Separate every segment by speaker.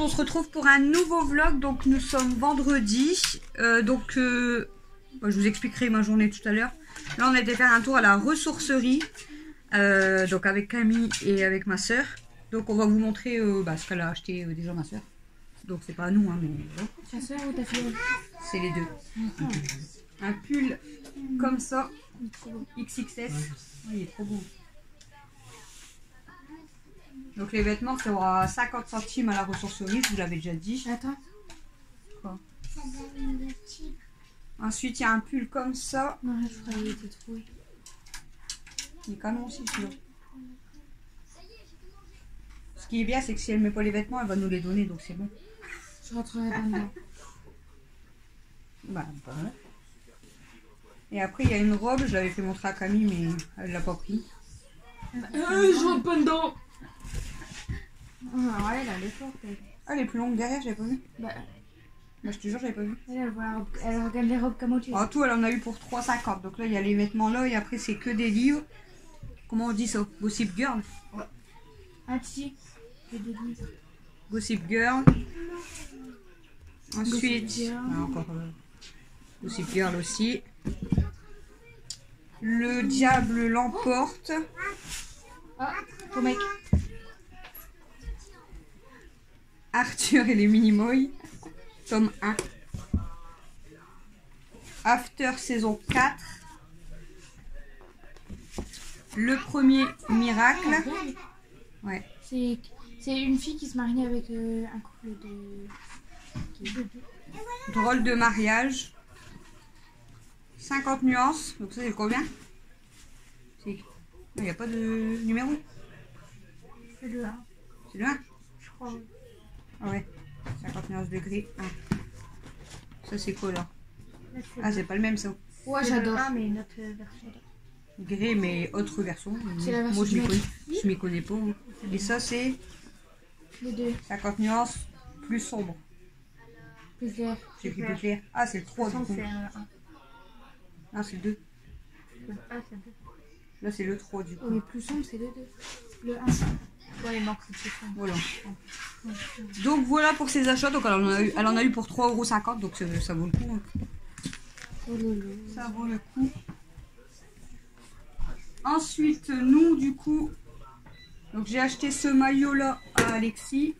Speaker 1: on se retrouve pour un nouveau vlog. Donc nous sommes vendredi. Je vous expliquerai ma journée tout à l'heure. Là on a été faire un tour à la ressourcerie. Donc avec Camille et avec ma soeur. Donc on va vous montrer ce qu'elle a acheté déjà ma soeur. Donc c'est pas à nous, hein, mais bon.
Speaker 2: Ta soeur ou ta fille?
Speaker 1: C'est les deux. Un pull comme ça, XXS. Oh, il est trop beau. Donc les vêtements, c'est à 50 centimes à la ressourcerie, je vous l'avais déjà dit.
Speaker 2: Attends.
Speaker 1: Quoi? Ensuite, il y a un pull comme ça.
Speaker 2: Non, je croyais qu'il était trouvé.
Speaker 1: Il est canon aussi celui-là. Ce qui est bien, c'est que si elle met pas les vêtements, elle va nous les donner, donc c'est bon.
Speaker 2: Je rentrerai pas dedans.
Speaker 1: Bah, voilà. Et après, il y a une robe, je l'avais fait montrer à Camille, mais elle l'a pas pris.
Speaker 2: Je rentre pas dedans. Ah, elle est forte.
Speaker 1: Ah, elle est plus longue derrière, j'avais pas vu. Bah, je te jure, j'avais pas vu.
Speaker 2: Elle regarde les robes comme au-dessus.
Speaker 1: En tout, elle en a eu pour 3,50. Donc là, il y a les vêtements là, et après, c'est que des livres. Comment on dit ça? Gossip Girl.
Speaker 2: Ouais. Ah, si. J'ai des livres.
Speaker 1: Gossip Girl. Ensuite,
Speaker 2: Gossip Girl.
Speaker 1: Encore Gossip Girl aussi. Le diable l'emporte.
Speaker 2: Ah, ton mec.
Speaker 1: Arthur et les Minimoys. Tome 1. After saison 4. Le premier miracle. Ouais.
Speaker 2: C'est une fille qui se marie avec un couple de...
Speaker 1: Drôle de mariage. 50 nuances. Donc ça c'est combien? Il n'y a pas de numéro.
Speaker 2: C'est le 1.
Speaker 1: C'est le 1?
Speaker 2: Je crois.
Speaker 1: Ah ouais. 50 nuances de gris 1. Ça c'est quoi là? Ah c'est pas le même ça.
Speaker 2: Ouais, j'adore. Mais notre version.
Speaker 1: Gris mais autre version.
Speaker 2: C'est la version.
Speaker 1: Moi je m'y connais pas. Hein. Et ça c'est
Speaker 2: les deux.
Speaker 1: 50 nuances plus sombre.
Speaker 2: Plus clair.
Speaker 1: J'ai écrit plus clair. Ah c'est le 3 du coup.
Speaker 2: C'est un 1.
Speaker 1: Ah c'est le 2.
Speaker 2: Ah c'est le 2.
Speaker 1: Là c'est le 3 du coup.
Speaker 2: Oui, plus sombre c'est le 2. Le 1. Ouais, il manque le plus sombre.
Speaker 1: Voilà. Donc voilà pour ces achats. Donc elle en a eu pour 3,50 €. Donc ça vaut le coup. Hein.
Speaker 2: Oh lolo.
Speaker 1: Ça vaut le coup. Ensuite, nous, du coup, donc j'ai acheté ce maillot-là à Alexis.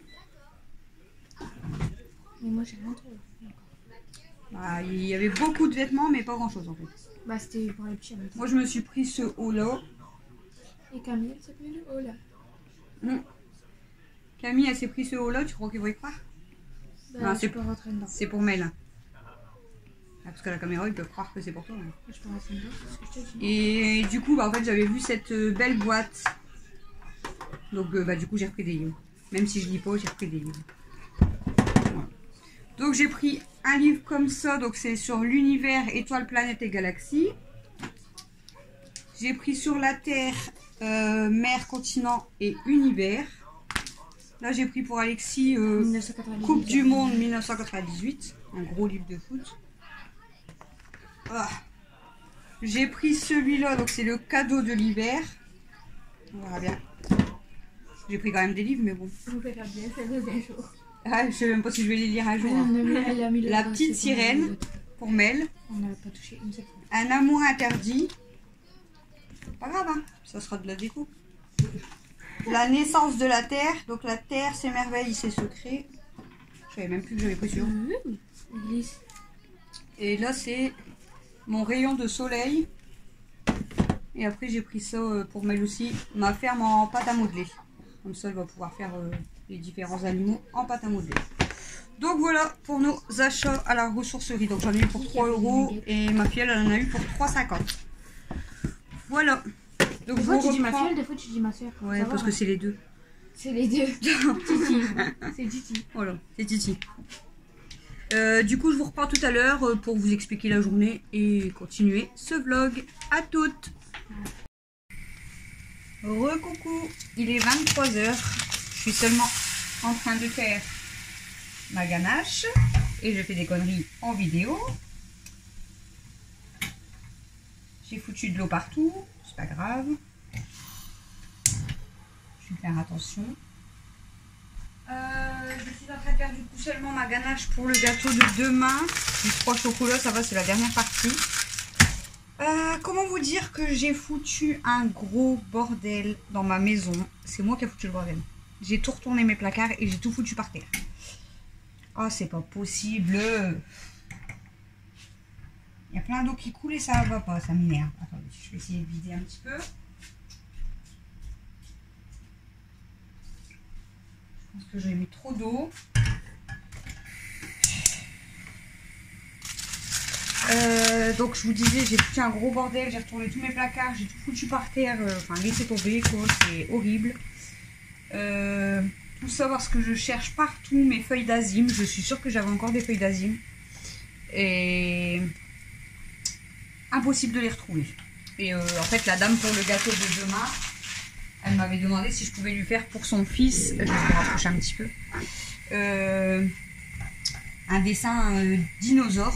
Speaker 2: Mais moi, j'ai rien trouvé.
Speaker 1: Bah, il y avait beaucoup de vêtements, mais pas grand-chose en fait.
Speaker 2: Bah, c'était pour les petits.
Speaker 1: Moi, je me suis pris ce haut-là.
Speaker 2: Et Camille, elle s'appelle le haut là.
Speaker 1: Camille, elle s'est pris ce haut-là. Tu crois qu'ils vont y croire?
Speaker 2: Bah, je peux rentrer dedans.
Speaker 1: C'est pour Mel. Ah, parce que la caméra, ils peuvent croire que c'est pour toi. Hein.
Speaker 2: Je peux rentrer dedans, c'est ce que je te dis.
Speaker 1: Et du coup, bah, en fait, j'avais vu cette belle boîte. Donc, du coup, j'ai repris des livres. Même si je lis pas, j'ai repris des livres. Voilà. Donc, j'ai pris un livre comme ça. Donc, c'est sur l'univers, étoiles, planètes et galaxies. J'ai pris sur la Terre, mer, continent et univers. Là, j'ai pris pour Alexis Coupe du Monde 1998. Un gros livre de foot. Ah. J'ai pris celui-là, donc c'est le cadeau de l'hiver. On verra bien. J'ai pris quand même des livres, mais bon.
Speaker 2: On verra bien, ça va un jour.
Speaker 1: Ah, je sais même pas si je vais les lire un jour. Hein. La petite sirène pour Mel.
Speaker 2: On n'a pas touché une seule fois.
Speaker 1: Un amour interdit. Pas grave, hein. Ça sera de la déco. La naissance de la Terre. Donc la Terre, ses merveilles, ses secrets. Je savais même plus que j'avais pris sur. Et là, c'est mon rayon de soleil. Et après, j'ai pris ça pour Mel aussi. Ma ferme en pâte à modeler. Comme ça, elle va pouvoir faire les différents animaux en pâte à modeler. Donc voilà pour nos achats à la ressourcerie. Donc j'en ai eu pour 3 € et ma fille, elle en a eu pour 3,50 €. Voilà. Donc
Speaker 2: des fois tu dis ma fille, des fois tu dis ma soeur.
Speaker 1: Ouais, parce que c'est les deux.
Speaker 2: C'est les deux. Titi. C'est Titi.
Speaker 1: Voilà, c'est Titi. Du coup, je vous reprends tout à l'heure pour vous expliquer la journée et continuer ce vlog. À toutes. Recoucou, il est 23 h. Je suis seulement en train de faire ma ganache et je fais des conneries en vidéo. J'ai foutu de l'eau partout, c'est pas grave. Je vais faire attention. Je suis en train de faire du coup seulement ma ganache pour le gâteau de demain. Du 3 chocolats, ça va, c'est la dernière partie. Comment vous dire que j'ai foutu un gros bordel dans ma maison. C'est moi qui ai foutu le bordel. J'ai tout retourné mes placards et j'ai tout foutu par terre. Oh, c'est pas possible. Il y a plein d'eau qui coule et ça va pas, ça m'énerve. Attendez, je vais essayer de vider un petit peu. Je pense que j'ai mis trop d'eau. Donc je vous disais, j'ai foutu un gros bordel, j'ai retourné tous mes placards, j'ai tout foutu par terre, enfin laissé tomber quoi, c'est horrible. Tout ça parce que je cherche partout mes feuilles d'azim, je suis sûre que j'avais encore des feuilles d'azim. Et impossible de les retrouver. Et en fait la dame pour le gâteau de demain, elle m'avait demandé si je pouvais lui faire pour son fils, je vais me rapprocher un petit peu, un dessin dinosaure.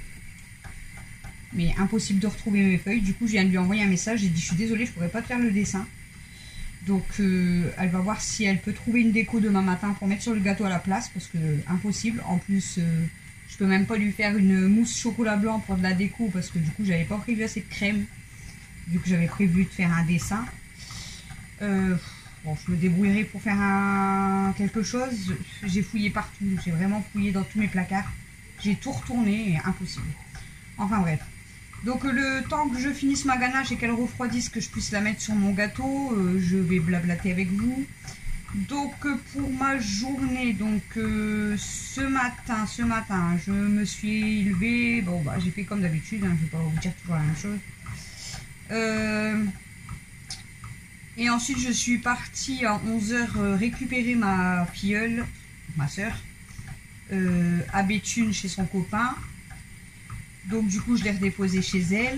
Speaker 1: Mais impossible de retrouver mes feuilles. Du coup, je viens de lui envoyer un message. J'ai dit, je suis désolée, je ne pourrais pas te faire le dessin. Donc, elle va voir si elle peut trouver une déco demain matin pour mettre sur le gâteau à la place. Parce que, impossible. En plus, je peux même pas lui faire une mousse chocolat blanc pour de la déco. Parce que, du coup, j'avais pas prévu assez de crème. Vu que j'avais prévu de faire un dessin. Bon, je me débrouillerai pour faire quelque chose. J'ai fouillé partout. J'ai vraiment fouillé dans tous mes placards. J'ai tout retourné et impossible. Enfin, bref. Donc le temps que je finisse ma ganache et qu'elle refroidisse, que je puisse la mettre sur mon gâteau, je vais blablater avec vous. Donc pour ma journée, donc ce matin, je me suis levée, bon bah j'ai fait comme d'habitude, hein, je vais pas vous dire toujours la même chose. Et ensuite je suis partie à 11 h récupérer ma filleule, ma soeur, à Béthune chez son copain. Donc du coup je l'ai redéposée chez elle.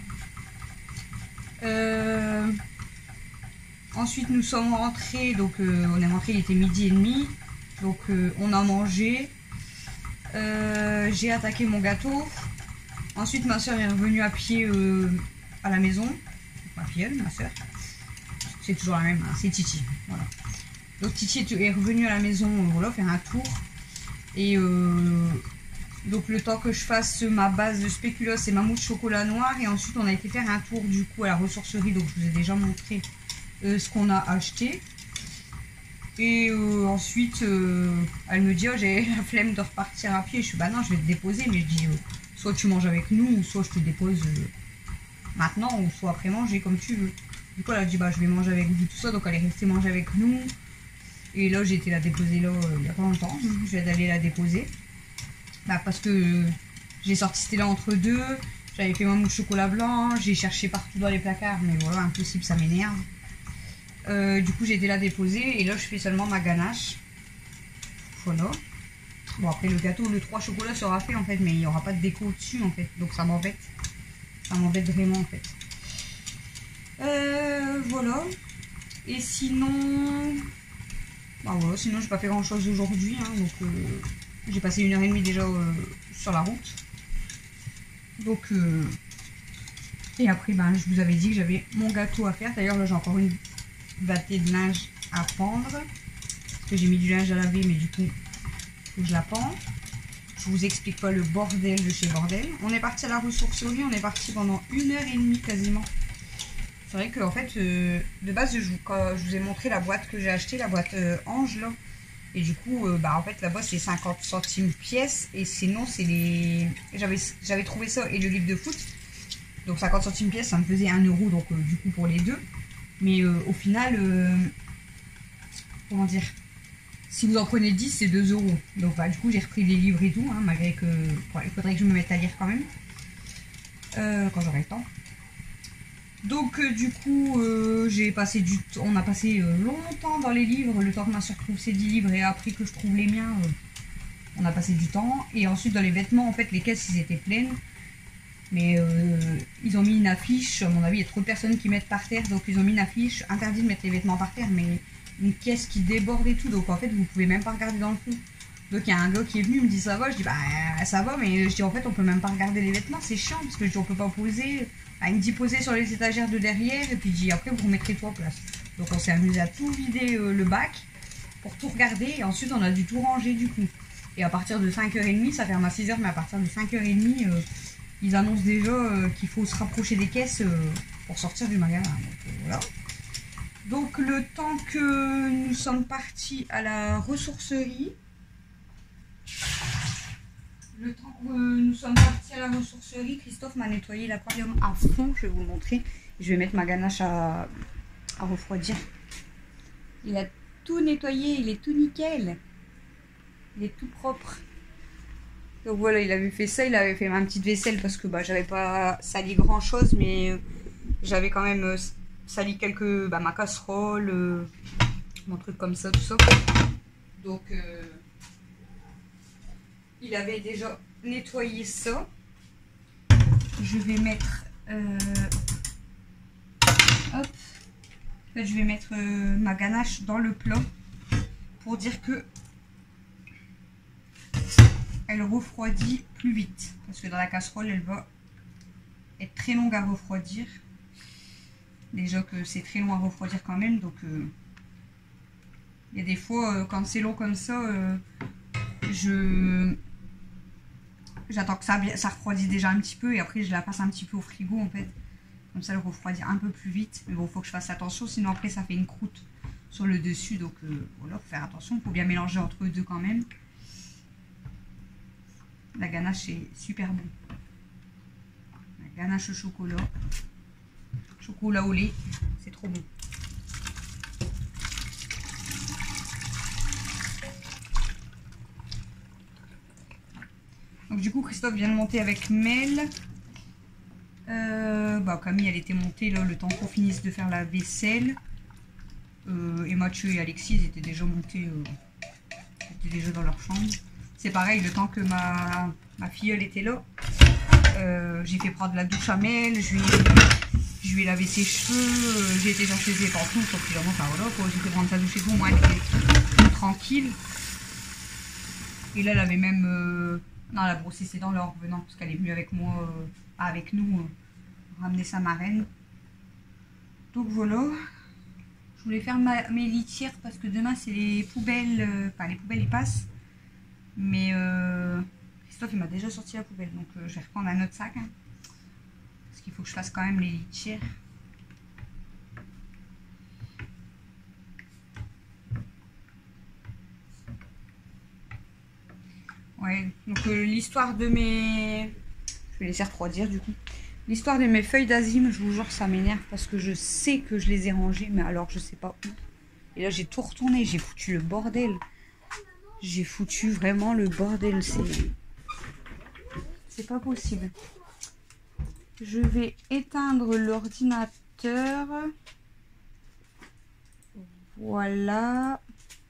Speaker 1: Ensuite nous sommes rentrés, donc on est rentré, il était 12h30. Donc on a mangé. J'ai attaqué mon gâteau. Ensuite ma soeur est revenue à pied à la maison. Ma filleule, ma soeur. C'est toujours la même, hein, c'est Titi. Voilà. Donc Titi est revenue à la maison, voilà, faire un tour. Et donc le temps que je fasse ma base de spéculoos et ma mousse chocolat noir. Et ensuite on a été faire un tour du coup à la ressourcerie. Donc je vous ai déjà montré ce qu'on a acheté. Et ensuite elle me dit, oh, j'ai la flemme de repartir à pied. Je suis, bah non, je vais te déposer. Mais je dis, soit tu manges avec nous, ou soit je te dépose maintenant, ou soit après manger comme tu veux. Du coup elle a dit, bah je vais manger avec vous, tout ça. Donc elle est restée manger avec nous. Et là j'ai été la déposer là il n'y a pas longtemps. Je vais aller la déposer. Bah, parce que j'ai sorti Stella entre deux, j'avais fait ma mousse chocolat blanc, j'ai cherché partout dans les placards, mais voilà, impossible, ça m'énerve. Du coup, j'ai été la déposer et là, je fais seulement ma ganache. Voilà. Bon, après, le gâteau, le 3 chocolats sera fait en fait, mais il n'y aura pas de déco au-dessus en fait, donc ça m'embête. Ça m'embête vraiment en fait. Voilà. Et sinon, bah voilà, sinon, j'ai pas fait grand chose aujourd'hui, hein, donc. J'ai passé 1h30 déjà sur la route. Donc, et après, ben, je vous avais dit que j'avais mon gâteau à faire. D'ailleurs, là, j'ai encore une battée de linge à pendre. Parce que j'ai mis du linge à laver, mais du coup, faut que je la pende. Je vous explique pas le bordel de chez bordel. On est parti à la ressourcerie. On est parti pendant 1h30 quasiment. C'est vrai qu'en fait, de base, quand je vous ai montré la boîte que j'ai achetée, la boîte Ange, là. Et du coup, bah en fait, là-bas, c'est 50 centimes pièce. Et sinon, c'est les... J'avais trouvé ça et le livre de foot. Donc 50 centimes pièce, ça me faisait 1 €. Donc du coup, pour les deux. Mais au final, comment dire, si vous en prenez 10, c'est 2 €. Donc bah, du coup, j'ai repris les livres et tout. Hein, malgré que... Ouais, il faudrait que je me mette à lire quand même. Quand j'aurai le temps. Donc du coup, on a passé longtemps dans les livres, le temps que ma soeur trouve ses 10 livres et après que je trouve les miens, on a passé du temps. Et ensuite dans les vêtements, en fait les caisses ils étaient pleines, mais ils ont mis une affiche, à mon avis il y a trop de personnes qui mettent par terre, donc ils ont mis une affiche, interdit de mettre les vêtements par terre, mais une caisse qui déborde et tout, donc en fait vous pouvez même pas regarder dans le fond. Donc il y a un gars qui est venu, il me dit ça va, je dis bah ça va, mais je dis en fait on peut même pas regarder les vêtements, c'est chiant parce que je dis on peut pas poser. Il me dit poser sur les étagères de derrière et puis il dit après vous remettrez tout en place. Donc on s'est amusé à tout vider le bac pour tout regarder. Et ensuite, on a dû tout ranger du coup. Et à partir de 5h30, ça ferme à 6h, mais à partir de 5h30, ils annoncent déjà qu'il faut se rapprocher des caisses pour sortir du magasin. Donc, voilà. Donc le temps que nous sommes partis à la ressourcerie, Christophe m'a nettoyé l'aquarium à fond. Je vais vous le montrer. Je vais mettre ma ganache à refroidir. Il a tout nettoyé, il est tout nickel. Il est tout propre. Donc voilà, il avait fait ça, il avait fait ma petite vaisselle parce que j'avais pas sali grand chose, mais j'avais quand même sali ma casserole, mon truc comme ça, tout ça. Donc il avait déjà nettoyé ça. Je vais mettre hop. En fait, je vais mettre ma ganache dans le plat pour dire que elle refroidit plus vite. Parce que dans la casserole, elle va être très longue à refroidir. Déjà que c'est très long à refroidir quand même. Donc, il y a des fois, quand c'est long comme ça, j'attends que ça refroidisse déjà un petit peu. Et après, je la passe un petit peu au frigo en fait. Comme ça, elle refroidit un peu plus vite. Mais bon, il faut que je fasse attention. Sinon, après, ça fait une croûte sur le dessus. Donc, voilà, faut faire attention. Il faut bien mélanger entre eux deux quand même. La ganache est super bon. La ganache au chocolat. Chocolat au lait. C'est trop bon. Donc du coup, Christophe vient de monter avec Mel. Camille, elle était montée là, le temps qu'on finisse de faire la vaisselle. Et Mathieu et Alexis, ils étaient déjà montés. Ils étaient déjà dans leur chambre. C'est pareil, le temps que ma filleule était là, j'ai fait prendre la douche à Mel, je lui ai lavé ses cheveux, j'ai été chercher ses pantoufles, sauf que voilà, j'ai fait prendre sa douche et tout, moi elle était tranquille. Et là, elle avait même... non, elle a brossé ses dents là en revenant, parce qu'elle est venue avec moi, avec nous, ramener sa marraine. Donc voilà. Je voulais faire mes litières parce que demain c'est les poubelles, les poubelles ils passent. Mais Christophe il m'a déjà sorti la poubelle, donc je vais reprendre un autre sac. Hein, parce qu'il faut que je fasse quand même les litières. Ouais, donc l'histoire de mes... Je vais laisser refroidir du coup. L'histoire de mes feuilles d'azime, je vous jure ça m'énerve parce que je sais que je les ai rangées, mais alors je sais pas où. Et là j'ai tout retourné, j'ai foutu le bordel. J'ai foutu vraiment le bordel, c'est pas possible. Je vais éteindre l'ordinateur. Voilà.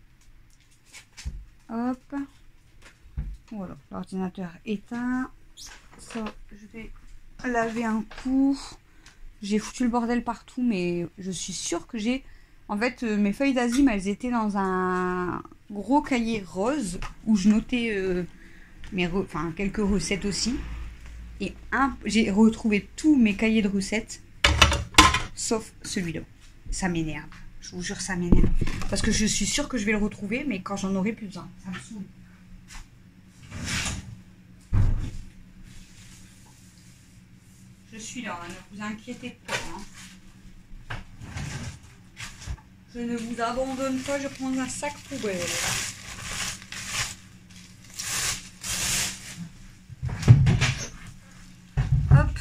Speaker 1: Hop. Voilà, l'ordinateur éteint. Ça, je vais laver un coup. J'ai foutu le bordel partout, mais je suis sûre que j'ai... En fait, mes feuilles d'azime, elles étaient dans un gros cahier rose où je notais quelques recettes aussi. Et j'ai retrouvé tous mes cahiers de recettes, sauf celui-là. Ça m'énerve. Je vous jure, ça m'énerve. Parce que je suis sûre que je vais le retrouver, mais quand j'en aurai plus besoin. Ça me saoule. Je suis là, hein, ne vous inquiétez pas. Hein. Je ne vous abandonne pas, je prends un sac poubelle. Hop.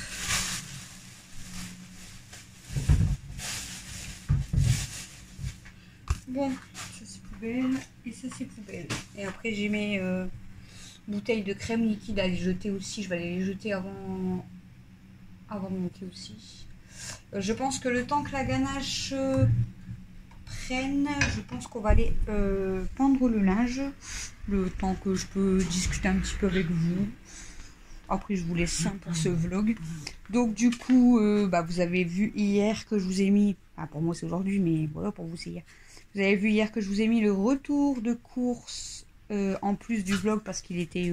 Speaker 1: Bon, ça c'est poubelle et ça c'est poubelle. Et après j'ai mes bouteilles de crème liquide à les jeter aussi. Je vais aller les jeter avant de monter aussi. Je pense que le temps que la ganache prenne, je pense qu'on va aller pendre le linge. Le temps que je peux discuter un petit peu avec vous. Après je vous laisse pour ce vlog. Donc du coup, vous avez vu hier que je vous ai mis, pour moi c'est aujourd'hui, mais voilà, pour vous c'est hier. Vous avez vu hier que je vous ai mis le retour de course en plus du vlog parce qu'il était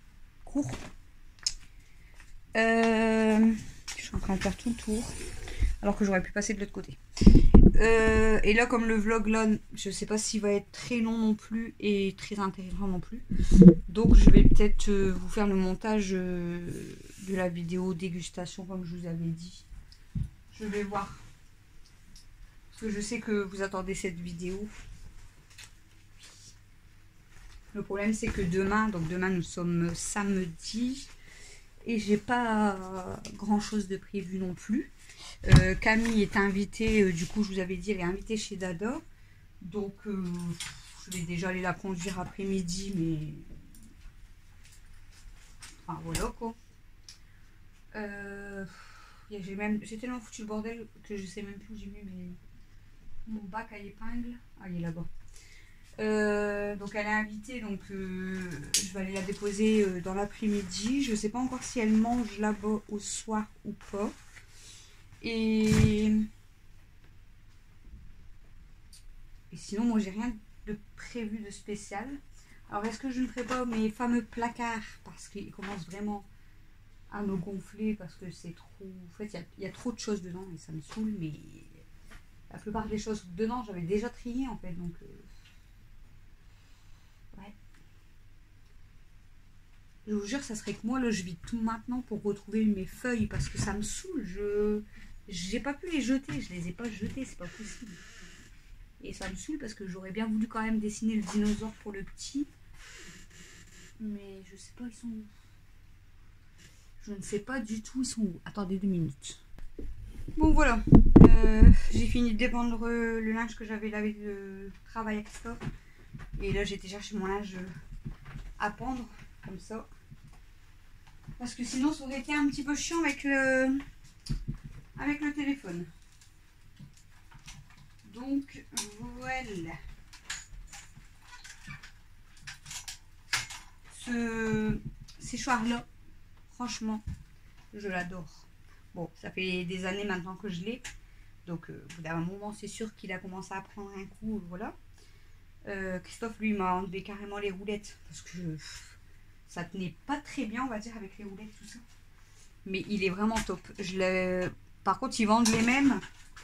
Speaker 1: court. Je suis en train de faire tout le tour. Alors que j'aurais pu passer de l'autre côté. Et là, comme le vlog là, je sais pas s'il va être très long non plus et très intéressant non plus. Donc je vais peut-être vous faire le montage de la vidéo dégustation comme je vous avais dit. Je vais voir. Parce que je sais que vous attendez cette vidéo. Le problème c'est que demain, donc demain nous sommes samedi. Et j'ai pas grand chose de prévu non plus. Camille est invitée, du coup je vous avais dit, elle est invitée chez Dada. Donc je vais déjà aller la conduire après-midi, mais enfin voilà quoi. J'ai tellement foutu le bordel que je sais même plus où j'ai mis mon bac à épingle. Ah, il est là-bas. Donc elle est invitée, donc je vais aller la déposer dans l'après-midi. Je sais pas encore si elle mange là-bas au soir ou pas. Et sinon, moi j'ai rien de prévu de spécial. Alors est-ce que je ne ferai pas mes fameux placards parce qu'ils commencent vraiment à me gonfler parce que c'est trop... En fait, il y a trop de choses dedans et ça me saoule, mais la plupart des choses dedans, j'avais déjà trié en fait, donc... Ouais. Je vous jure, ça serait que moi, là, je vis tout maintenant pour retrouver mes feuilles parce que ça me saoule. J'ai pas pu les jeter, je les ai pas jetées, c'est pas possible. Et ça me saoule parce que j'aurais bien voulu quand même dessiner le dinosaure pour le petit. Mais je sais pas, ils sont où. Je ne sais pas du tout, ils sont où. Attendez 2 minutes. Bon voilà, j'ai fini de dépendre le linge que j'avais lavé de travail avec ça. Et là j'ai été chercher mon linge à pendre, comme ça. Parce que sinon ça aurait été un petit peu chiant avec le téléphone. Donc voilà. Ce séchoir-là, franchement, je l'adore. Bon, ça fait des années maintenant que je l'ai. Donc, au bout d'un moment, c'est sûr qu'il a commencé à prendre un coup. Voilà. Christophe, lui, m'a enlevé carrément les roulettes. Parce que ça tenait pas très bien, on va dire, avec les roulettes, tout ça. Mais il est vraiment top. Par contre, ils vendent les mêmes.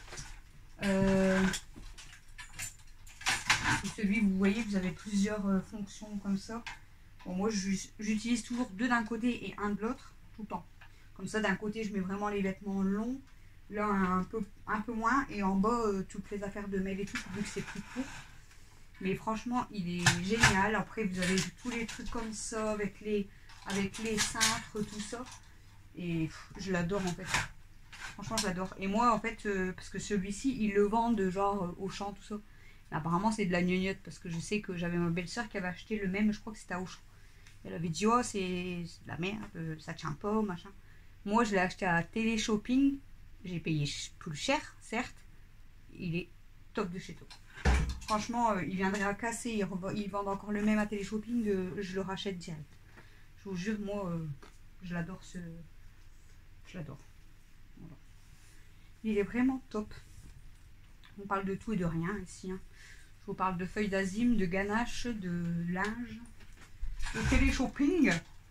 Speaker 1: Celui, vous voyez, vous avez plusieurs fonctions comme ça. Bon, moi, j'utilise toujours 2 d'un côté et 1 de l'autre, tout le temps. Comme ça, d'un côté, je mets vraiment les vêtements longs. Là, un peu moins. Et en bas, toutes les affaires de mail et tout, vu que c'est plus court. Mais franchement, il est génial. Après, vous avez tous les trucs comme ça, avec les cintres, tout ça. Et je l'adore, en fait. Franchement, je l'adore. Et moi, en fait, parce que celui-ci, ils le vendent, genre, au champ, tout ça. Mais apparemment, c'est de la gnognotte. Parce que je sais que j'avais ma belle-sœur qui avait acheté le même, je crois que c'était à Auchan. Elle avait dit, oh, c'est de la merde, ça tient pas, machin. Moi, je l'ai acheté à Télé-Shopping. J'ai payé plus cher, certes. Il est top de chez top. Franchement, il viendrait à casser. Ils vendent encore le même à Télé-Shopping. Je le rachète direct. Je vous jure, moi, je l'adore. Je l'adore. Voilà. Il est vraiment top. On parle de tout et de rien ici. Hein. Je vous parle de feuilles d'azim, de ganache, de linge, de Télé-Shopping.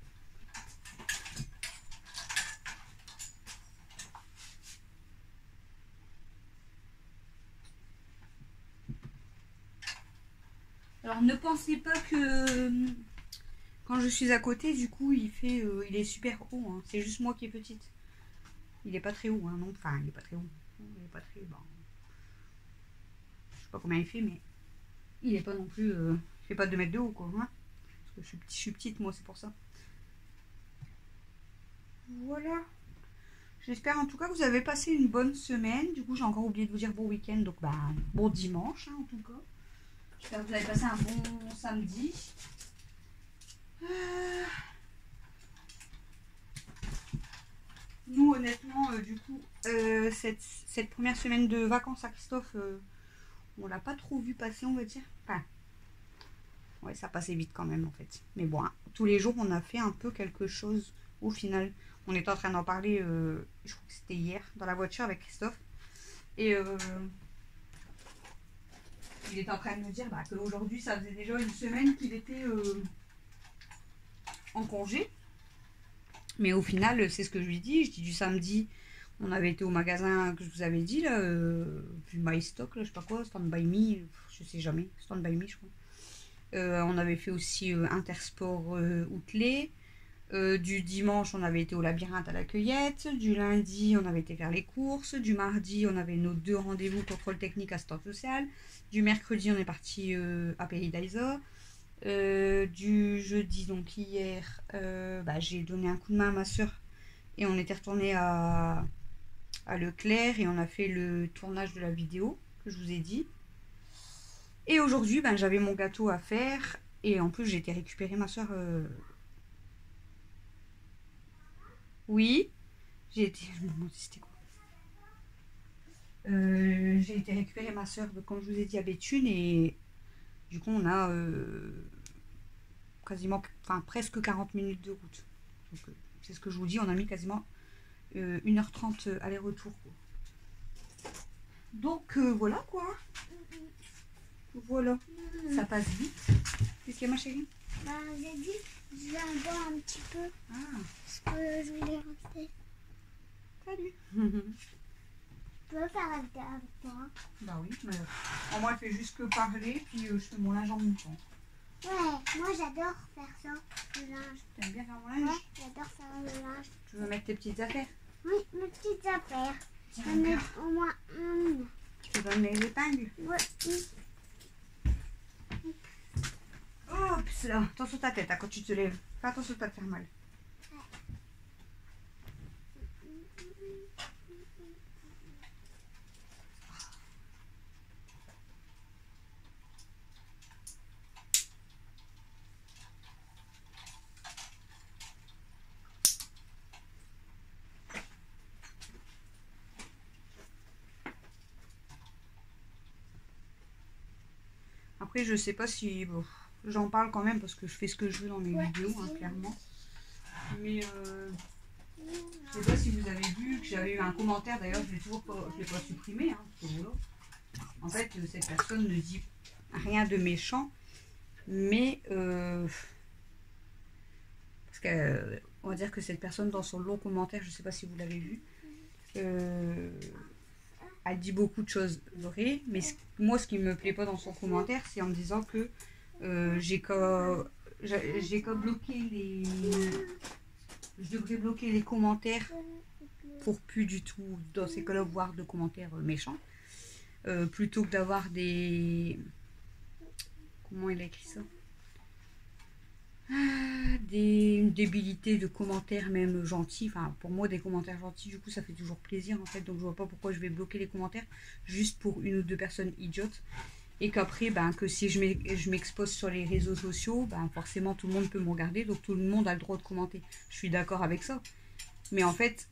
Speaker 1: Alors ne pensez pas que quand je suis à côté, du coup, il est super haut. Hein. C'est juste moi qui est petite. Il est pas très haut, hein, non. Enfin, il est pas très haut. Il est pas très bon. Je sais pas combien il fait, mais il est pas non plus. Il fait pas 2 mètres de haut, quoi. Hein. Parce que je suis petite, moi, c'est pour ça. Voilà. J'espère en tout cas que vous avez passé une bonne semaine. Du coup, j'ai encore oublié de vous dire bon week-end. Donc, bah, bon dimanche, hein, en tout cas. J'espère que vous avez passé un bon samedi. Nous, honnêtement, du coup, cette première semaine de vacances à Christophe, on l'a pas trop vu passer, on va dire. Enfin, ouais, ça passait vite quand même, en fait. Mais bon, hein, tous les jours, on a fait un peu quelque chose au final. On était en train d'en parler, je crois que c'était hier, dans la voiture avec Christophe. Et il était en train de me dire bah, qu'aujourd'hui, ça faisait déjà une semaine qu'il était en congé. Mais au final, c'est ce que je lui dis. Je dis du samedi, On avait été au magasin que je vous avais dit, là, du MyStock, là, je sais pas quoi, Stand By Me, je sais jamais, Stand By Me, je crois. On avait fait aussi Intersport Outlet. Du dimanche, on avait été au labyrinthe à la cueillette. Du lundi, on avait été faire les courses. Du mardi, on avait nos 2 rendez-vous contrôle technique assistance sociale. Du mercredi, on est parti à Pays d'Aisa. Du jeudi, donc hier, j'ai donné un coup de main à ma soeur et on était retourné à Leclerc et on a fait le tournage de la vidéo que je vous ai dit. Et aujourd'hui, j'avais mon gâteau à faire et en plus j'ai été récupérer ma soeur. Oui, j'ai été. Je me demande si c'était quoi. J'ai été récupérer ma soeur, comme je vous ai dit, à Béthune et du coup on a presque 40 minutes de route. Donc c'est ce que je vous dis, on a mis quasiment 1h30 aller-retour. Donc voilà quoi. Voilà, ça passe vite. Qu'est-ce qu'il y a ma chérie?
Speaker 2: J'ai dit, je vais en boire un petit peu.
Speaker 1: Ah.
Speaker 2: Parce que je voulais rester.
Speaker 1: Salut.
Speaker 2: Tu veux faire avec toi?
Speaker 1: Bah oui, mais moi elle fait juste que parler, puis je fais mon linge en même temps.
Speaker 2: Ouais, moi j'adore faire ça, le linge.
Speaker 1: T'aimes bien faire mon linge?
Speaker 2: Ouais, j'adore faire le linge.
Speaker 1: Tu veux mettre tes petites affaires?
Speaker 2: Oui, mes petites affaires.
Speaker 1: Tiens,
Speaker 2: Je vais mettre au moins une.
Speaker 1: Tu veux donner les épingles?
Speaker 2: Ouais.
Speaker 1: Oups là, attention ta tête quand tu te lèves. Fais attention de pas te faire mal. Après je sais pas si... Bon, j'en parle quand même parce que je fais ce que je veux dans mes vidéos, clairement. Mais je sais pas si vous avez vu que j'avais eu un commentaire, d'ailleurs je l'ai pas supprimé, en fait cette personne ne dit rien de méchant, mais parce que on va dire que cette personne dans son long commentaire, je sais pas si vous l'avez vu, elle dit beaucoup de choses vraies, mais moi ce qui me plaît pas dans son commentaire, c'est en me disant que j'ai qu'à bloquer les... Je devrais bloquer les commentaires pour plus du tout, dans ces cas-là, voir de commentaires méchants. Plutôt que d'avoir des... Comment il a écrit ça? Une débilité de commentaires même gentils. Enfin, pour moi, des commentaires gentils, du coup, ça fait toujours plaisir, en fait. Donc, je vois pas pourquoi je vais bloquer les commentaires juste pour 1 ou 2 personnes idiotes. Et qu'après, que si je m'expose sur les réseaux sociaux, forcément tout le monde peut me regarder, donc tout le monde a le droit de commenter. Je suis d'accord avec ça. Mais en fait,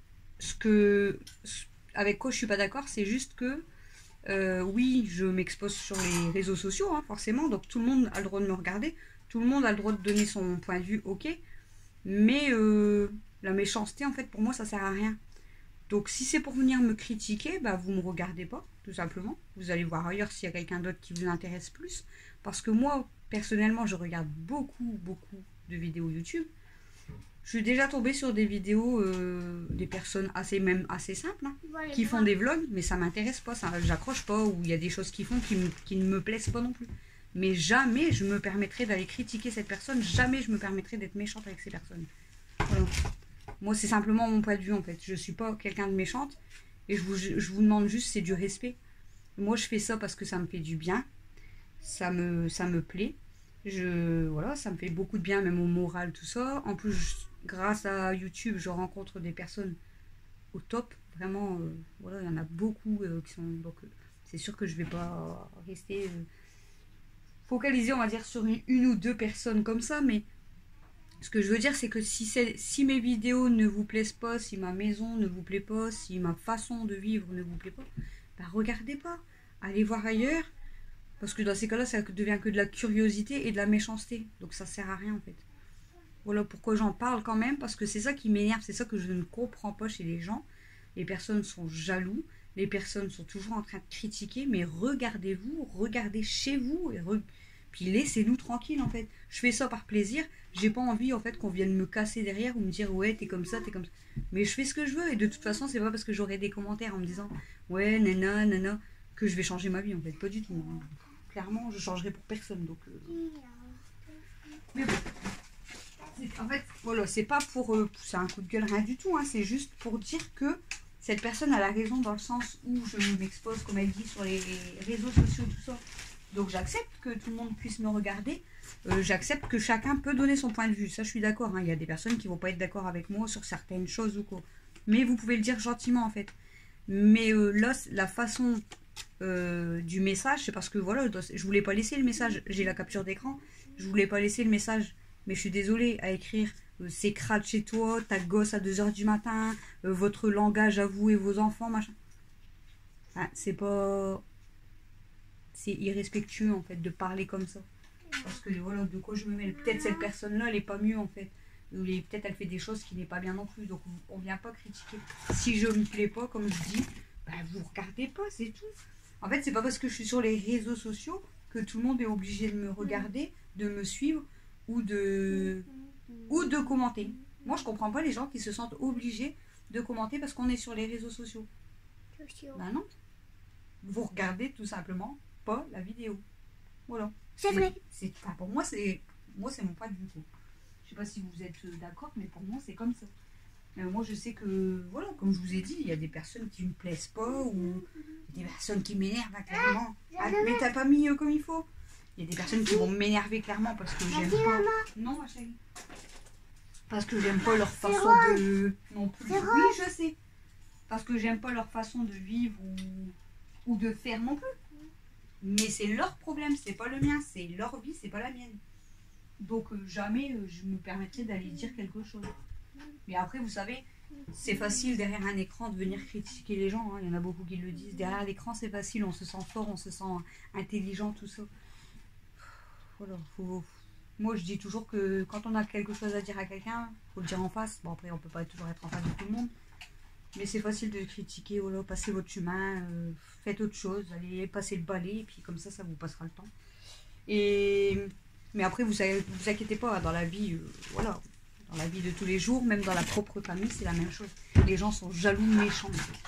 Speaker 1: avec quoi je suis pas d'accord, c'est juste que, oui, je m'expose sur les réseaux sociaux, forcément, donc tout le monde a le droit de me regarder, tout le monde a le droit de donner son point de vue, ok. Mais la méchanceté, en fait, pour moi, ça sert à rien. Donc si c'est pour venir me critiquer, vous me regardez pas, tout simplement. Vous allez voir ailleurs s'il y a quelqu'un d'autre qui vous intéresse plus. Parce que moi, personnellement, je regarde beaucoup de vidéos YouTube. Je suis déjà tombée sur des vidéos des personnes assez simples, qui font des vlogs, mais ça m'intéresse pas, j'accroche pas, ou il y a des choses qu'ils font qui ne me plaisent pas non plus. Mais jamais je me permettrai d'aller critiquer cette personne, jamais je me permettrai d'être méchante avec ces personnes. Voilà. Moi, c'est simplement mon point de vue, en fait. Je suis pas quelqu'un de méchante. Et je vous demande juste, c'est du respect. Moi, je fais ça parce que ça me fait du bien. Ça me plaît. Voilà, ça me fait beaucoup de bien, même au moral, tout ça. En plus, grâce à YouTube, je rencontre des personnes au top. Vraiment, voilà, il y en a beaucoup qui sont... Donc, c'est sûr que je vais pas rester focalisée, on va dire, sur une ou 2 personnes comme ça, mais... Ce que je veux dire, c'est que si mes vidéos ne vous plaisent pas, si ma maison ne vous plaît pas, si ma façon de vivre ne vous plaît pas, regardez pas. Allez voir ailleurs. Parce que dans ces cas-là, ça devient que de la curiosité et de la méchanceté. Donc ça sert à rien en fait. Voilà pourquoi j'en parle quand même. Parce que c'est ça qui m'énerve. C'est ça que je ne comprends pas chez les gens. Les personnes sont jaloux. Les personnes sont toujours en train de critiquer. Mais regardez-vous. Regardez chez vous. Puis laissez-nous tranquille en fait. Je fais ça par plaisir. J'ai pas envie en fait qu'on vienne me casser derrière ou me dire ouais t'es comme ça, t'es comme ça. Mais je fais ce que je veux et de toute façon c'est pas parce que j'aurai des commentaires en me disant ouais nana nana que je vais changer ma vie en fait. Pas du tout. Hein. Clairement je changerai pour personne donc. Mais bon. En fait voilà c'est pas pour pousser un coup de gueule rien du tout. Hein. C'est juste pour dire que cette personne a la raison dans le sens où je m'expose comme elle dit sur les réseaux sociaux tout ça. Donc j'accepte que tout le monde puisse me regarder. J'accepte que chacun peut donner son point de vue. Ça, je suis d'accord. Hein. Il y a des personnes qui vont pas être d'accord avec moi sur certaines choses ou quoi. Mais vous pouvez le dire gentiment, en fait. Mais là, la façon du message, c'est parce que, voilà, je voulais pas laisser le message. J'ai la capture d'écran. Je voulais pas laisser le message. Mais je suis désolée à écrire c'est crade chez toi, ta gosse à 2h du matin, votre langage à vous et vos enfants, machin. Enfin, c'est pas... C'est irrespectueux, en fait, de parler comme ça. Parce que voilà, de quoi je me mêle. Peut-être cette personne-là, elle est pas mieux en fait. Peut-être elle fait des choses qui n'est pas bien non plus. Donc on vient pas critiquer. Si je me plais pas, comme je dis, bah, vous regardez pas, c'est tout. En fait, c'est pas parce que je suis sur les réseaux sociaux que tout le monde est obligé de me regarder, de me suivre ou de commenter. Moi, je comprends pas les gens qui se sentent obligés de commenter parce qu'on est sur les réseaux sociaux. Bah non. Vous regardez tout simplement pas la vidéo. Voilà.
Speaker 2: C'est vrai.
Speaker 1: Enfin, pour moi, c'est mon point de vue. Quoi. Je sais pas si vous êtes d'accord, mais pour moi, c'est comme ça. Moi, je sais que, voilà, comme je vous ai dit, il y a des personnes qui me plaisent pas ou des personnes qui m'énervent clairement. Ah, mais t'as pas mis comme il faut. Il y a des personnes qui vont m'énerver clairement parce que j'aime pas. Non, ma chérie. Parce que j'aime pas leur façon de. Non plus. Oui, je sais. Parce que j'aime pas leur façon de vivre ou de faire non plus. Mais c'est leur problème, c'est pas le mien, c'est leur vie, c'est pas la mienne. Donc jamais je me permettrai d'aller dire quelque chose. Mais après, vous savez, c'est facile derrière un écran de venir critiquer les gens. Hein. Il y en a beaucoup qui le disent. Derrière l'écran, c'est facile, on se sent fort, on se sent intelligent, tout ça. Voilà, moi, je dis toujours que quand on a quelque chose à dire à quelqu'un, faut le dire en face. Bon, après, on peut pas toujours être en face de tout le monde. Mais c'est facile de critiquer, voilà, passez votre chemin, faites autre chose, allez passer le balai, et puis comme ça vous passera le temps. Mais après, vous inquiétez pas, dans la vie, voilà, dans la vie de tous les jours, même dans la propre famille, c'est la même chose. Les gens sont jaloux, méchants.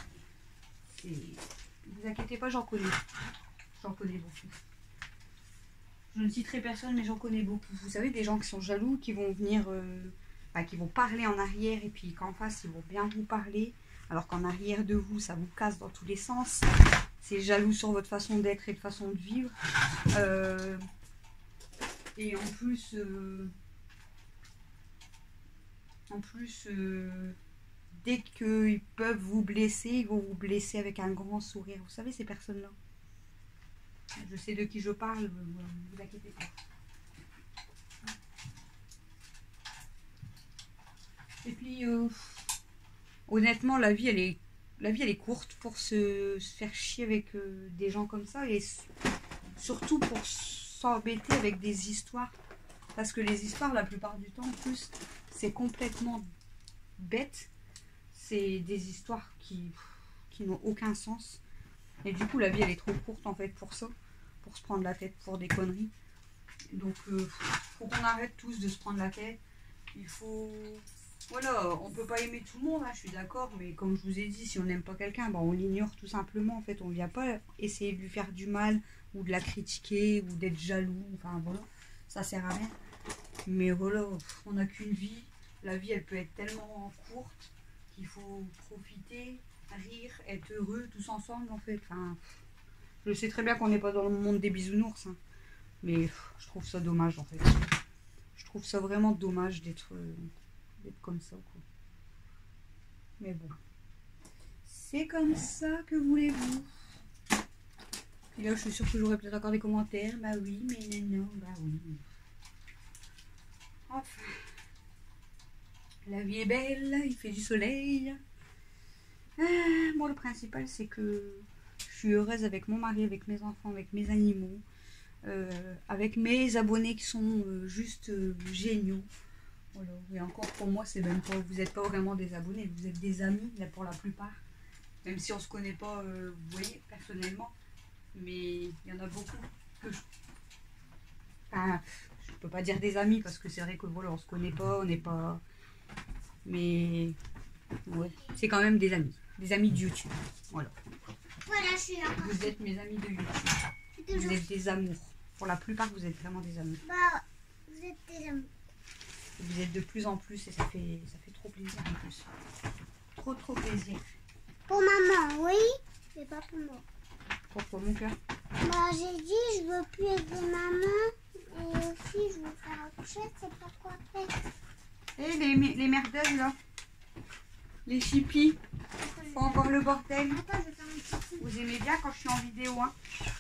Speaker 1: Vous inquiétez pas, j'en connais beaucoup. Je ne citerai personne, mais j'en connais beaucoup. Vous savez, des gens qui sont jaloux, qui vont venir, qui vont parler en arrière, et puis qu'en face, ils vont bien vous parler. Alors qu'en arrière de vous, ça vous casse dans tous les sens. C'est jaloux sur votre façon d'être et de façon de vivre. Et en plus, dès qu'ils peuvent vous blesser, ils vont vous blesser avec un grand sourire. Vous savez, ces personnes-là. Je sais de qui je parle, ne vous inquiétez pas. Et puis... honnêtement, la vie, elle est courte pour se faire chier avec des gens comme ça et surtout pour s'embêter avec des histoires. Parce que les histoires, la plupart du temps, en plus, c'est complètement bête. C'est des histoires qui n'ont aucun sens. Et du coup, la vie, elle est trop courte, en fait, pour ça. Pour se prendre la tête pour des conneries. Donc, faut qu'on arrête tous de se prendre la tête. Il faut... Voilà, on peut pas aimer tout le monde, hein, je suis d'accord, mais comme je vous ai dit, si on n'aime pas quelqu'un, on l'ignore tout simplement. En fait, on vient pas essayer de lui faire du mal ou de la critiquer ou d'être jaloux. Enfin voilà, ça sert à rien. Mais voilà, on n'a qu'une vie. La vie, elle peut être tellement courte qu'il faut profiter, rire, être heureux tous ensemble en fait. Enfin, je sais très bien qu'on n'est pas dans le monde des bisounours, hein, mais je trouve ça dommage en fait. Je trouve ça vraiment dommage d'être comme ça quoi. Mais bon, c'est comme ça, que voulez-vous. Et là je suis sûre que j'aurai peut-être encore des commentaires. Bah oui, mais non, bah oui. Enfin, la vie est belle, il fait du soleil. Moi le principal c'est que je suis heureuse avec mon mari, avec mes enfants, avec mes animaux, avec mes abonnés qui sont juste géniaux. Voilà. Et encore pour moi, c'est même pas, vous n'êtes pas vraiment des abonnés, vous êtes des amis là, pour la plupart. Même si on se connaît pas, vous voyez, personnellement. Mais il y en a beaucoup que Enfin, je peux pas dire des amis parce que c'est vrai que voilà, on se connaît pas, on n'est pas... Mais ouais, c'est quand même des amis de YouTube. Voilà.
Speaker 3: Voilà, je suis là.
Speaker 1: Vous êtes mes amis de YouTube. Vous êtes des amours. Pour la plupart, vous êtes vraiment des amours.
Speaker 3: Bah, vous êtes des amis.
Speaker 1: Vous êtes de plus en plus et ça fait trop plaisir en plus. Trop plaisir.
Speaker 3: Pour maman, oui, mais pas pour moi.
Speaker 1: Pourquoi mon cœur?
Speaker 3: Bah, j'ai dit, je veux plus aider maman. Et aussi, je veux faire autre chose, c'est pas quoi faire.
Speaker 1: Et les merdeuses là, les chippies, font encore le bordel.
Speaker 3: Attends, je vais faire un petit.
Speaker 1: Vous aimez bien quand je suis en vidéo, hein?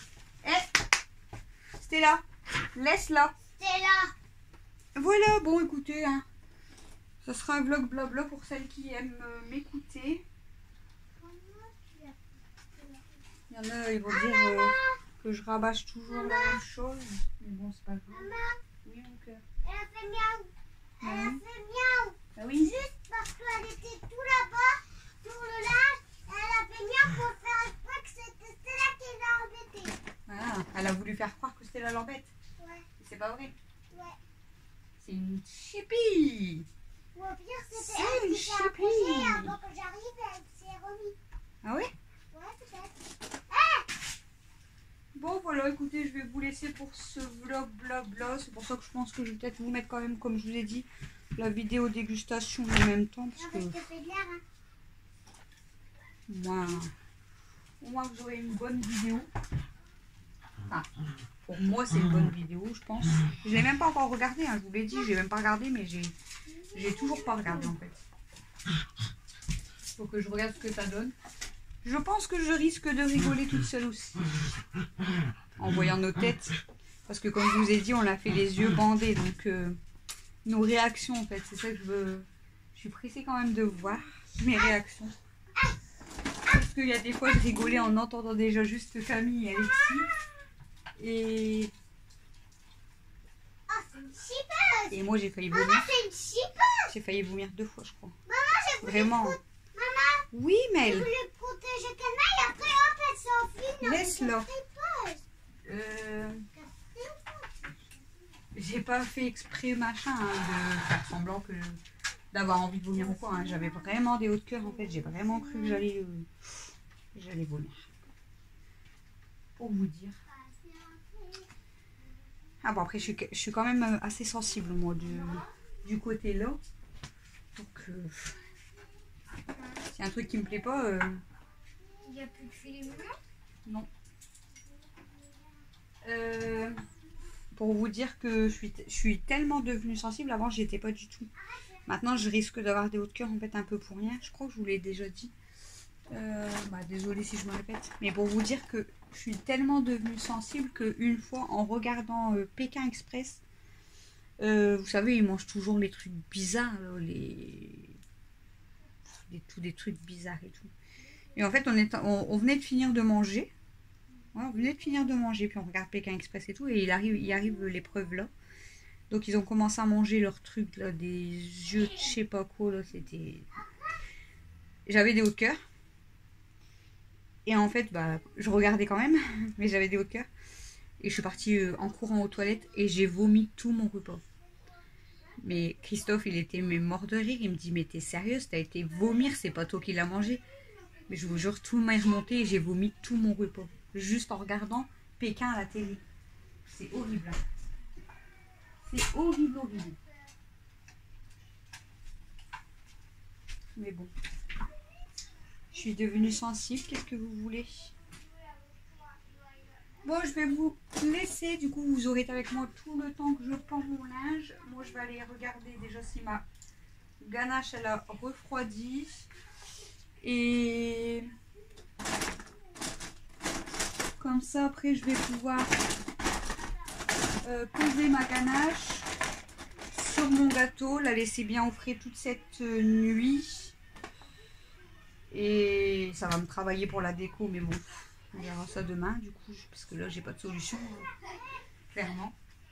Speaker 1: Stella, laisse-la.
Speaker 3: C'est là.
Speaker 1: Voilà, bon écoutez, hein, ça sera un vlog blabla pour celles qui aiment m'écouter. Il y en a, ils vont dire que je rabâche toujours la même chose. Mais bon, c'est pas grave.
Speaker 3: Maman,
Speaker 1: Oui, mon cœur.
Speaker 3: elle a fait miaou. Elle a fait miaou.
Speaker 1: Ah oui?
Speaker 3: Juste parce qu'elle était tout là-bas, sur le linge, elle a fait miaou pour faire exprès que c'était Stella qui l'a embêtée.
Speaker 1: Ah, elle a voulu faire croire que c'était la lambette.
Speaker 3: Ouais,
Speaker 1: C'est pas vrai.
Speaker 3: ouais.
Speaker 1: C'est une chippie.
Speaker 3: Ou au pire, c'était
Speaker 1: C'est
Speaker 3: elle
Speaker 1: une
Speaker 3: qui s'est
Speaker 1: chipie.
Speaker 3: approchée avant que j'arrive et elle s'est remise.
Speaker 1: Ah oui?
Speaker 3: Ouais, peut-être.
Speaker 1: Bon voilà, écoutez, je vais vous laisser pour ce vlog blabla. C'est pour ça que je pense que je vais peut-être vous mettre quand même, comme je vous ai dit, la vidéo dégustation en même temps. Parce
Speaker 3: Non,
Speaker 1: que
Speaker 3: mais je te fais de l'air, hein.
Speaker 1: au moins vous aurez une bonne vidéo. Enfin, pour moi c'est une bonne vidéo, je pense. Je l'ai même pas encore regardé, hein, je vous l'ai dit, j'ai même pas regardé, mais j'ai toujours pas regardé en fait. Faut que je regarde ce que ça donne. Je pense que je risque de rigoler toute seule aussi. En voyant nos têtes. Parce que comme je vous ai dit, on a fait les yeux bandés. Donc nos réactions en fait, c'est ça que je veux. Je suis pressée quand même de voir mes réactions. Parce qu'il y a des fois je rigolais en entendant déjà juste Camille et Alexis. Et
Speaker 3: Oh, c'est une chippeuse.
Speaker 1: Et moi j'ai failli vomir.
Speaker 3: Maman, c'est une chippeuse.
Speaker 1: J'ai failli vomir 2 fois je crois.
Speaker 3: Maman, j'ai voulu
Speaker 1: Vraiment.
Speaker 3: Maman,
Speaker 1: Oui
Speaker 3: j'ai
Speaker 1: Mel.
Speaker 3: voulu protéger Canaille, après hop, elle s'enfuit.
Speaker 1: Laisse-la. J'ai pas fait exprès machin hein, de faire semblant que d'avoir envie de vomir ou quoi. Hein. J'avais vraiment des hauts de cœur en fait. J'ai vraiment cru que j'allais vomir. Pour vous dire. Ah bon après je suis quand même assez sensible moi du côté là. Donc c'est un truc qui me plaît pas.
Speaker 2: Il n'y a plus de filet mignon.
Speaker 1: Non. Pour vous dire que je suis tellement devenue sensible. Avant, j'y étais pas du tout. Maintenant, je risque d'avoir des hauts de cœur en fait un peu pour rien. Je crois que je vous l'ai déjà dit. Désolée si je me répète. Mais pour vous dire que je suis tellement devenue sensible qu'une fois, en regardant Pékin Express, vous savez, ils mangent toujours les trucs bizarres, là, tous des trucs bizarres et tout. Et en fait, on venait de finir de manger. Ouais, on venait de finir de manger, puis on regarde Pékin Express et tout, et il arrive l'épreuve là. Donc ils ont commencé à manger leurs trucs là, des yeux de je sais pas quoi là, c'était... J'avais des hauts de cœur. Et en fait, bah, je regardais quand même, mais j'avais des hauts de cœur. Et je suis partie en courant aux toilettes et j'ai vomi tout mon repas. Mais Christophe, il était mort de rire, il me dit, mais t'es sérieuse, t'as été vomir, c'est pas toi qui l'as mangé. Mais je vous jure, tout m'est remonté et j'ai vomi tout mon repas. Juste en regardant Pékin à la télé. C'est horrible. Hein. C'est horrible, horrible. Mais bon. Je suis devenue sensible. Qu'est-ce que vous voulez? Bon, je vais vous laisser. Du coup, vous aurez été avec moi tout le temps que je pends mon linge. Moi, je vais aller regarder déjà si ma ganache, elle a refroidi. Et... comme ça, après, je vais pouvoir poser ma ganache sur mon gâteau, la laisser bien au frais toute cette nuit. Et ça va me travailler pour la déco, mais bon, on verra ça demain, du coup, parce que là, j'ai pas de solution, clairement.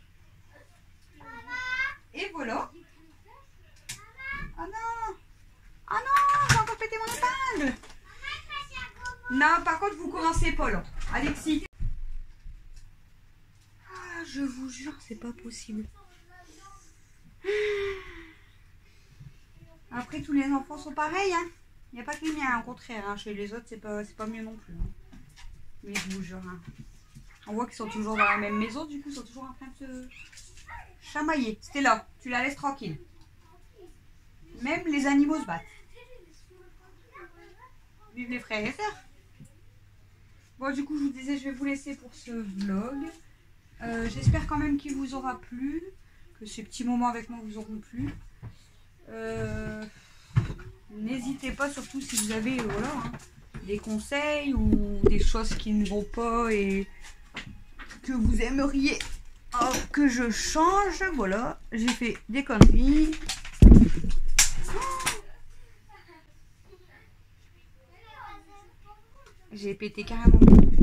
Speaker 1: Et voilà. Ah non! Ah non! J'ai encore pété mon épingle! Non, par contre, vous commencez pas là. Alexis. Ah, je vous jure, c'est pas possible. Après, tous les enfants sont pareils, hein. Il n'y a pas que les miens, au contraire. Hein. Chez les autres, c'est pas mieux non plus. Hein. Mais je vous jure. Hein. On voit qu'ils sont toujours dans la même maison, du coup, ils sont toujours en train de se chamailler. Stella, tu la laisses tranquille. Même les animaux se battent. Vive les frères et sœurs. Bon, du coup, je vous disais, je vais vous laisser pour ce vlog. J'espère quand même qu'il vous aura plu. Que ces petits moments avec moi vous auront plu. N'hésitez pas, surtout si vous avez voilà, hein, des conseils ou des choses qui ne vont pas et que vous aimeriez que je change. Voilà, j'ai fait des conneries. J'ai pété carrément.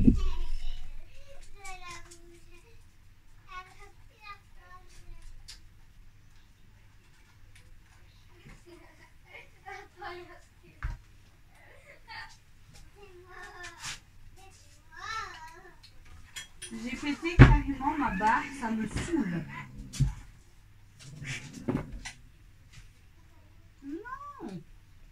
Speaker 1: J'ai pété carrément ma barre, ça me saoule. Non.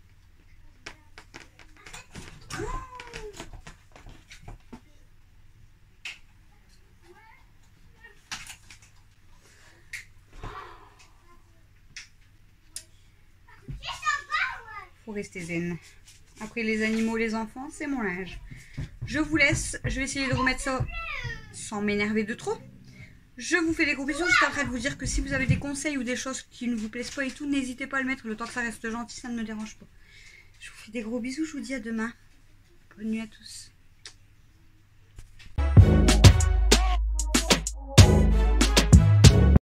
Speaker 1: Faut rester zen. Après les animaux, les enfants, c'est mon linge. Je vous laisse. Je vais essayer de remettre ça sans m'énerver de trop. Je vous fais des gros bisous. J'étais en train de vous dire que si vous avez des conseils ou des choses qui ne vous plaisent pas et tout, n'hésitez pas à le mettre. Le temps que ça reste gentil, ça ne me dérange pas. Je vous fais des gros bisous. Je vous dis à demain. Bonne nuit à tous.